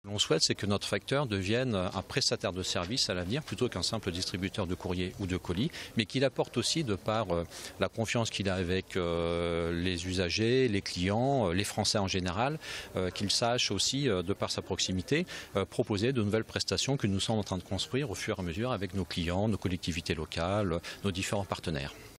l'on souhaite, c'est que notre facteur devienne un prestataire de service à l'avenir plutôt qu'un simple distributeur de courrier ou de colis, mais qu'il apporte aussi, de par la confiance qu'il a avec les usagers, les clients, les Français en général, qu'il sache aussi, de par sa proximité, proposer de nouvelles prestations que nous sommes en train de construire au fur et à mesure avec nos clients, nos collectivités locales, nos différents partenaires.